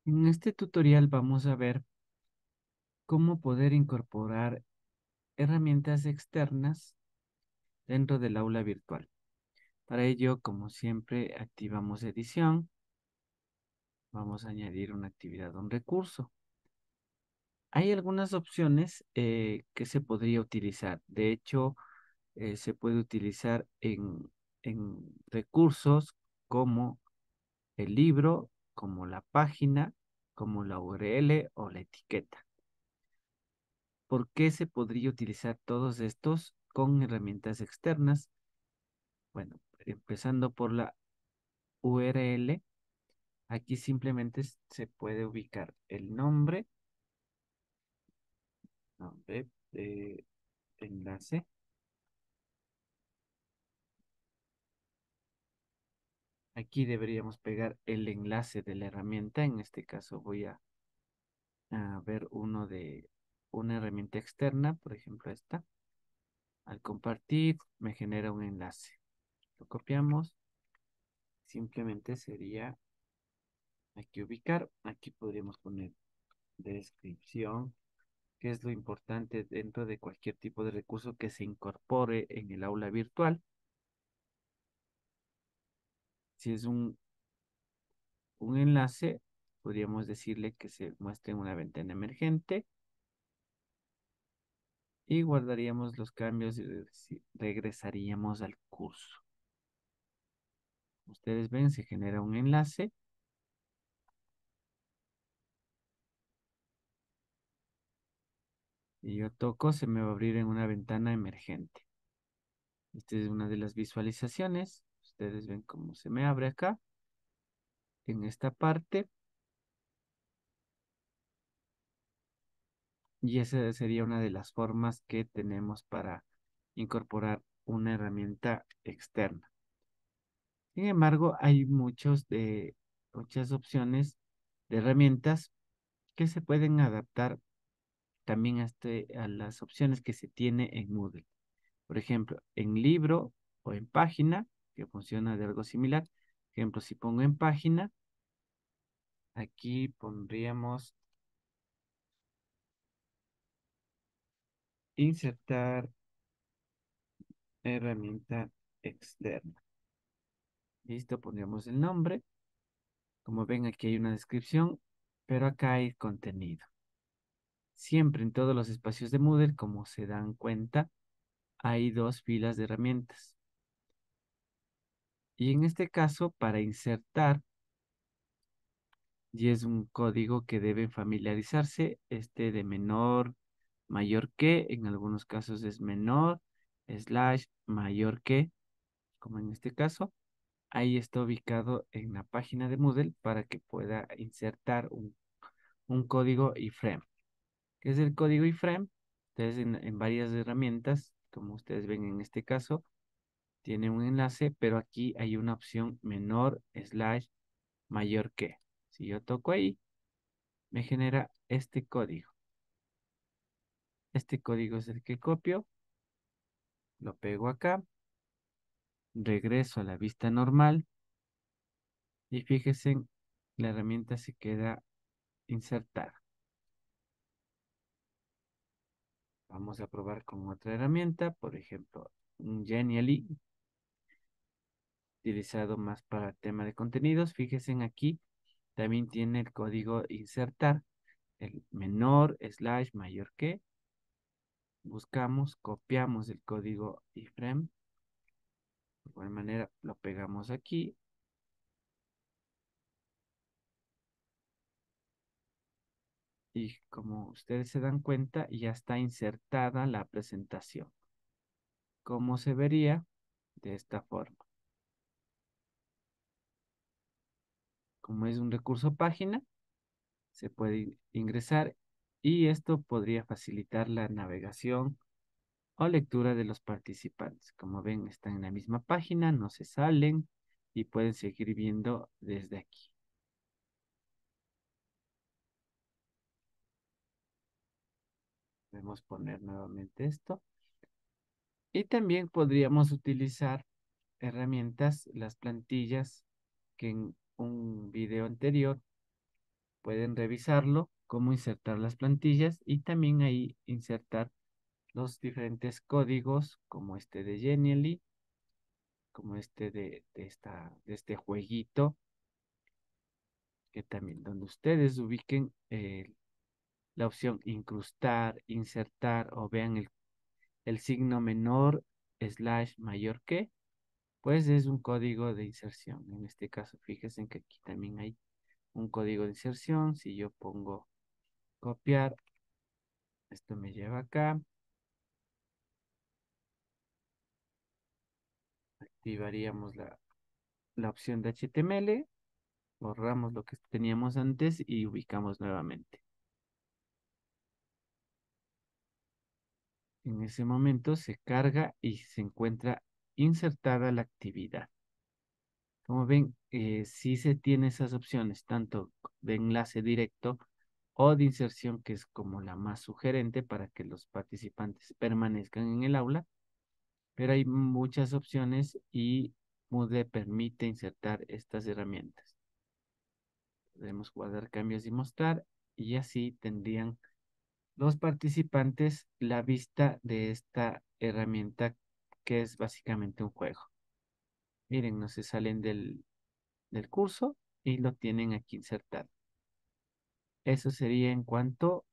En este tutorial vamos a ver cómo poder incorporar herramientas externas dentro del aula virtual. Para ello, como siempre, activamos edición. Vamos a añadir una actividad, un recurso. Hay algunas opciones que se podría utilizar. De hecho, se puede utilizar en recursos como el libro, como la página, como la URL o la etiqueta. ¿Por qué se podría utilizar todos estos con herramientas externas? Bueno, empezando por la URL, aquí simplemente se puede ubicar el nombre de enlace. Aquí deberíamos pegar el enlace de la herramienta. En este caso voy a ver uno de una herramienta externa, por ejemplo esta. Al compartir me genera un enlace. Lo copiamos. Simplemente sería aquí ubicar. Aquí podríamos poner descripción, que es lo importante dentro de cualquier tipo de recurso que se incorpore en el aula virtual. Si es un enlace, podríamos decirle que se muestre en una ventana emergente y guardaríamos los cambios y regresaríamos al curso. Ustedes ven, se genera un enlace y yo toco, se me va a abrir en una ventana emergente. Esta es una de las visualizaciones. Ustedes ven cómo se me abre acá, en esta parte. Y esa sería una de las formas que tenemos para incorporar una herramienta externa. Sin embargo, hay muchas opciones de herramientas que se pueden adaptar también a las opciones que se tiene en Moodle. Por ejemplo, en libro o en página, que funciona de algo similar. Por ejemplo, si pongo en página, aquí pondríamos insertar herramienta externa. Listo, pondríamos el nombre. Como ven, aquí hay una descripción, pero acá hay contenido. Siempre en todos los espacios de Moodle, como se dan cuenta, hay dos filas de herramientas. Y en este caso, para insertar, y es un código que deben familiarizarse, este de menor, mayor que, en algunos casos es menor, slash, mayor que, como en este caso. Ahí está ubicado en la página de Moodle para que pueda insertar un código iframe. ¿Qué es el código iframe? Entonces, en varias herramientas, como ustedes ven en este caso, tiene un enlace, pero aquí hay una opción menor, slash, mayor que. Si yo toco ahí, me genera este código. Este código es el que copio, lo pego acá, regreso a la vista normal y fíjense, la herramienta se queda insertada. Vamos a probar con otra herramienta, por ejemplo, un Genially, utilizado más para tema de contenidos. Fíjense aquí, también tiene el código insertar, el menor, slash, mayor que. Buscamos, copiamos el código iframe. De igual manera, lo pegamos aquí. Y como ustedes se dan cuenta, ya está insertada la presentación. ¿Cómo se vería? De esta forma. Como es un recurso página, se puede ingresar y esto podría facilitar la navegación o lectura de los participantes. Como ven, están en la misma página, no se salen y pueden seguir viendo desde aquí. Podemos poner nuevamente esto. Y también podríamos utilizar herramientas, las plantillas, que en un video anterior Pueden revisarlo, cómo insertar las plantillas y también ahí insertar los diferentes códigos como este de Genially, como este de este jueguito, que también donde ustedes ubiquen la opción incrustar, insertar o vean el signo menor slash mayor que, pues es un código de inserción. En este caso, fíjense que aquí también hay un código de inserción. Si yo pongo copiar, esto me lleva acá. Activaríamos la opción de HTML, borramos lo que teníamos antes y ubicamos nuevamente. En ese momento se carga y se encuentra insertada la actividad. Como ven, sí se tiene esas opciones, tanto de enlace directo o de inserción, que es como la más sugerente para que los participantes permanezcan en el aula, pero hay muchas opciones y Moodle permite insertar estas herramientas. Podemos guardar cambios y mostrar, y así tendrían los participantes la vista de esta herramienta que es básicamente un juego. Miren, no se salen del curso y lo tienen aquí insertado. Eso sería en cuanto